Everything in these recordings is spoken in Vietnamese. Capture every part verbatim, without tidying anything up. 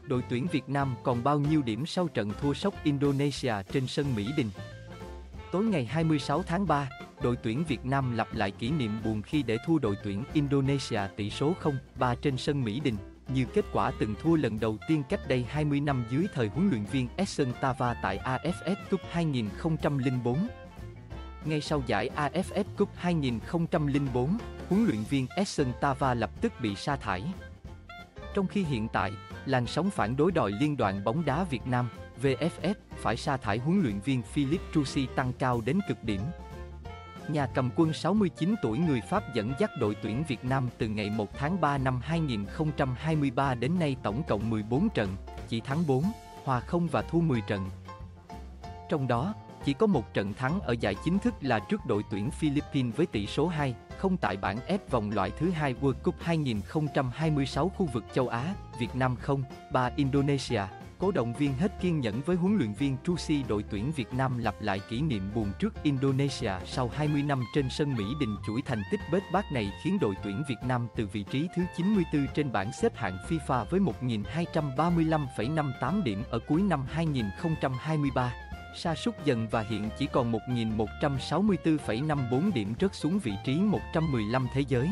Đội tuyển Việt Nam còn bao nhiêu điểm sau trận thua sốc Indonesia trên sân Mỹ Đình? Tối ngày hai mươi sáu tháng ba, đội tuyển Việt Nam lặp lại kỷ niệm buồn khi để thua đội tuyển Indonesia tỷ số không ba trên sân Mỹ Đình, như kết quả từng thua lần đầu tiên cách đây hai mươi năm dưới thời huấn luyện viên Edson Tava tại a ép ép Cup hai nghìn không trăm lẻ bốn. Ngay sau giải a ép ép Cup hai nghìn không trăm lẻ bốn, huấn luyện viên Edson Tava lập tức bị sa thải. Trong khi hiện tại, làn sóng phản đối đòi Liên đoàn bóng đá Việt Nam vê ép ép phải sa thải huấn luyện viên Philippe Troussy tăng cao đến cực điểm. Nhà cầm quân sáu mươi chín tuổi người Pháp dẫn dắt đội tuyển Việt Nam từ ngày một tháng ba năm hai nghìn không trăm hai mươi ba đến nay tổng cộng mười bốn trận, chỉ thắng bốn, hòa không và thua mười trận. Trong đó, chỉ có một trận thắng ở giải chính thức là trước đội tuyển Philippines với tỷ số hai không tại bảng F vòng loại thứ hai World Cup hai nghìn không trăm hai mươi sáu khu vực châu Á, Việt Nam không ba Indonesia. Cổ động viên hết kiên nhẫn với huấn luyện viên Troussy. Đội tuyển Việt Nam lặp lại kỷ niệm buồn trước Indonesia sau hai mươi năm trên sân Mỹ Đình. Chuỗi thành tích bết bát này khiến đội tuyển Việt Nam từ vị trí thứ chín mươi tư trên bảng xếp hạng FIFA với một nghìn hai trăm ba mươi lăm phẩy năm tám điểm ở cuối năm hai nghìn không trăm hai mươi ba, sa sút dần và hiện chỉ còn một nghìn một trăm sáu mươi tư phẩy năm bốn điểm, rớt xuống vị trí một trăm mười lăm thế giới.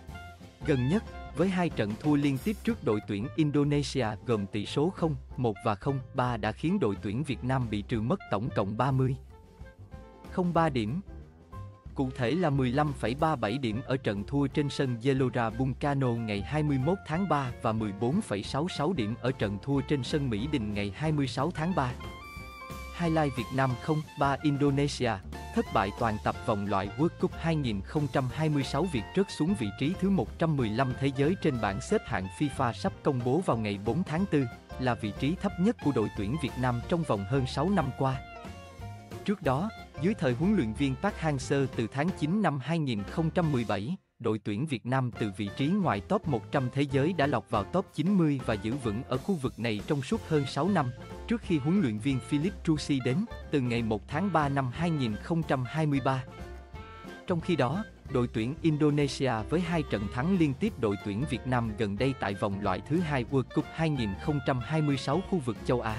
Gần nhất, với hai trận thua liên tiếp trước đội tuyển Indonesia gồm tỷ số không một và không ba đã khiến đội tuyển Việt Nam bị trừ mất tổng cộng ba mươi phẩy không ba điểm. Cụ thể là mười lăm phẩy ba mươi bảy điểm ở trận thua trên sân Gelora Bung Karno ngày hai mươi mốt tháng ba và mười bốn phẩy sáu mươi sáu điểm ở trận thua trên sân Mỹ Đình ngày hai mươi sáu tháng ba. Highlight Việt Nam không ba Indonesia, thất bại toàn tập vòng loại World Cup hai nghìn không trăm hai mươi sáu. Việt rớt xuống vị trí thứ một trăm mười lăm thế giới trên bảng xếp hạng FIFA sắp công bố vào ngày bốn tháng tư, là vị trí thấp nhất của đội tuyển Việt Nam trong vòng hơn sáu năm qua. Trước đó, dưới thời huấn luyện viên Park Hang-seo từ tháng chín năm hai nghìn không trăm mười bảy, đội tuyển Việt Nam từ vị trí ngoài top một trăm thế giới đã lọt vào top chín mươi và giữ vững ở khu vực này trong suốt hơn sáu năm, trước khi huấn luyện viên Philippe Troussy đến, từ ngày một tháng ba năm hai nghìn không trăm hai mươi ba. Trong khi đó, đội tuyển Indonesia với hai trận thắng liên tiếp đội tuyển Việt Nam gần đây tại vòng loại thứ hai World Cup hai nghìn không trăm hai mươi sáu khu vực châu Á,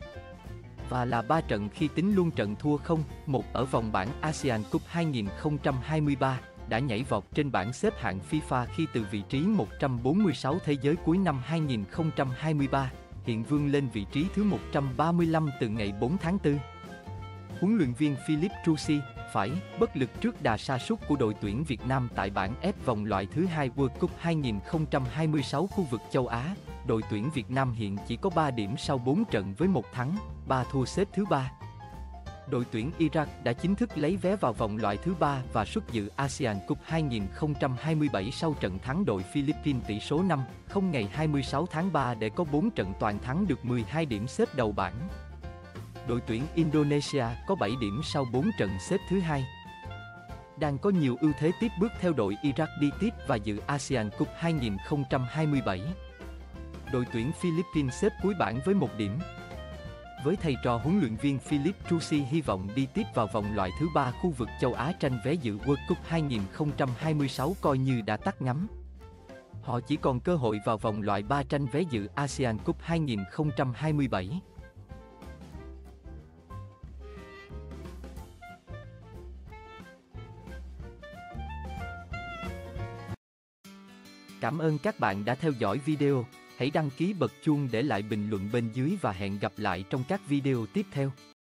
và là ba trận khi tính luôn trận thua không một ở vòng bảng ASEAN Cup hai nghìn không trăm hai mươi ba, đã nhảy vọt trên bảng xếp hạng FIFA khi từ vị trí một trăm bốn mươi sáu thế giới cuối năm hai nghìn không trăm hai mươi ba, hiện vươn lên vị trí thứ một trăm ba mươi lăm từ ngày bốn tháng tư. Huấn luyện viên Philippe Troussy phải bất lực trước đà sa sút của đội tuyển Việt Nam tại bảng F vòng loại thứ hai World Cup hai nghìn không trăm hai mươi sáu khu vực châu Á. Đội tuyển Việt Nam hiện chỉ có ba điểm sau bốn trận với một thắng, ba thua, xếp thứ ba. Đội tuyển Iraq đã chính thức lấy vé vào vòng loại thứ ba và xuất dự ASEAN Cup hai nghìn không trăm hai mươi bảy sau trận thắng đội Philippines tỷ số năm không ngày hai mươi sáu tháng ba để có bốn trận toàn thắng, được mười hai điểm, xếp đầu bảng. Đội tuyển Indonesia có bảy điểm sau bốn trận, xếp thứ hai. Đang có nhiều ưu thế tiếp bước theo đội Iraq đi tiếp và dự ASEAN Cup hai nghìn không trăm hai mươi bảy. Đội tuyển Philippines xếp cuối bảng với một điểm. Với thầy trò huấn luyện viên Philippe Troussy hy vọng đi tiếp vào vòng loại thứ ba khu vực châu Á tranh vé dự World Cup hai nghìn không trăm hai mươi sáu coi như đã tắt ngắm. Họ chỉ còn cơ hội vào vòng loại ba tranh vé dự ASEAN Cup hai nghìn không trăm hai mươi bảy. Cảm ơn các bạn đã theo dõi video. Hãy đăng ký bật chuông để lại bình luận bên dưới và hẹn gặp lại trong các video tiếp theo.